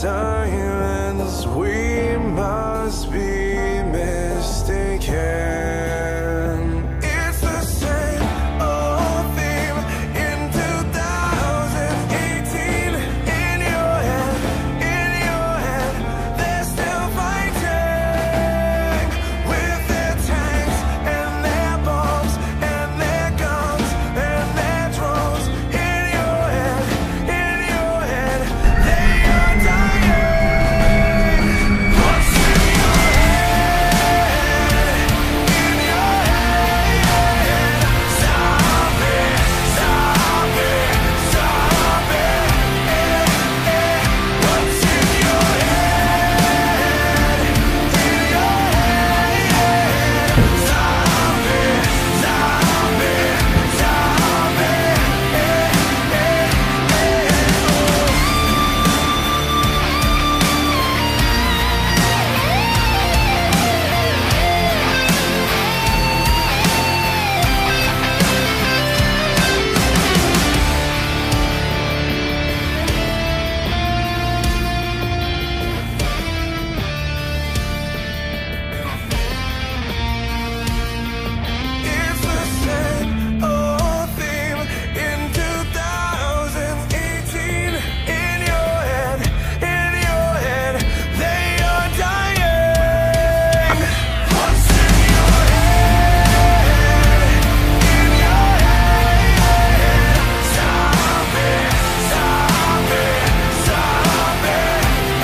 silence, we must be mistaken. It's the same old theme in 2018. In your head, they're still fighting with their tanks and their bombs and their guns and their drones. In your head, they are dying. What's in your head? In your head, stop it, stop it, stop it. What's in your head? In your head, stop it, stop it, stop it. It's the same old theme in 2018. In your head, they are dying. What's in your head? In your head, stop it, stop it, stop it.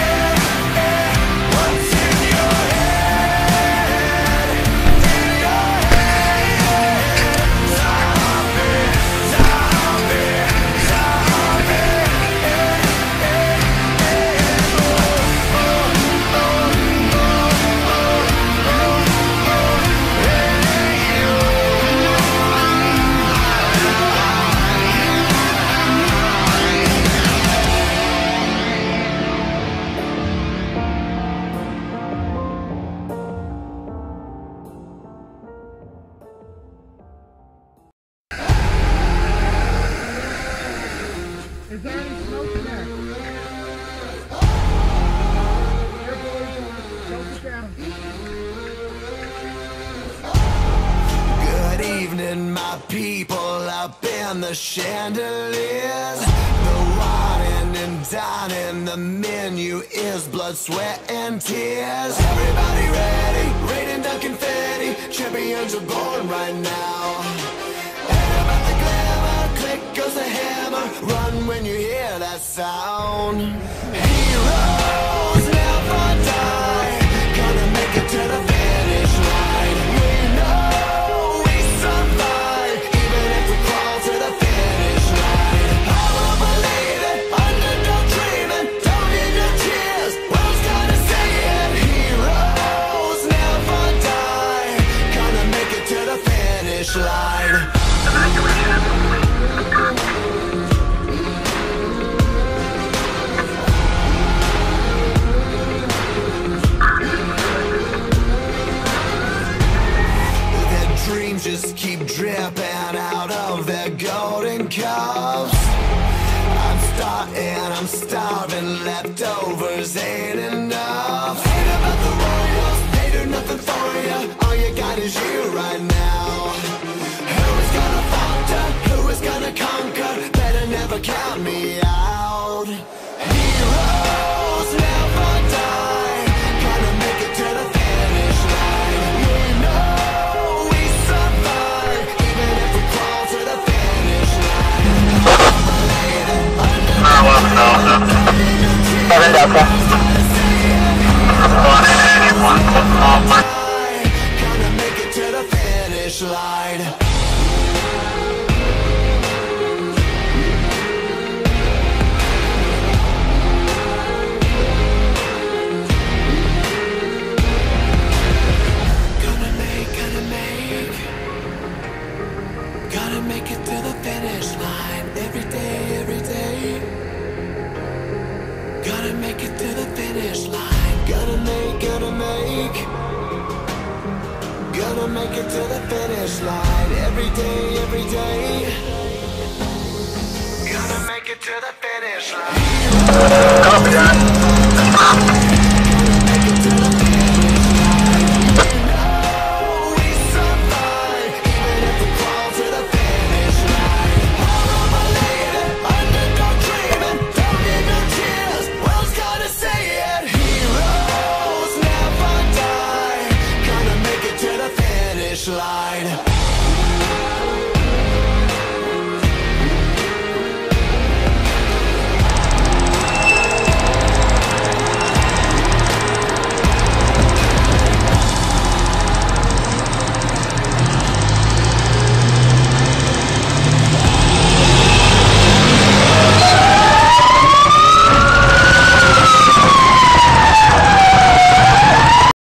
What's in your head? In your head, stop it, stop it, stop it. Is there any smoke in there? Here, boys. Choke it down. Good evening, my people up in the chandeliers. The wine and dining, the menu is blood, sweat, and tears. Everybody ready, raining down confetti. Champions are born right now. Air about the glamour, click goes the hammer. Run when you hear that sound. Heroes never die, gonna make it to the finish line. We know we survive, even if we crawl to the finish line. I will believe it, underdog dreaming. Don't need your cheers, world's gonna say it. Heroes never die, gonna make it to the finish line. Their dreams just keep dripping out of their golden cups. I'm starving, leftovers ain't enough. Ain't about the royals, they do nothing for you. All you got is you right now. Who is gonna falter? Who is gonna conquer? Better never count me out. Heroes never die, gonna make it to the finish line. We know we survive, even if we crawl to the finish line. Gonna make it to the finish line. Gotta make it to the finish line. Every day, every day. Gotta make it to the finish line. Gotta make it to the finish line. Every day, every day. Gotta make it to the finish line. Copy that.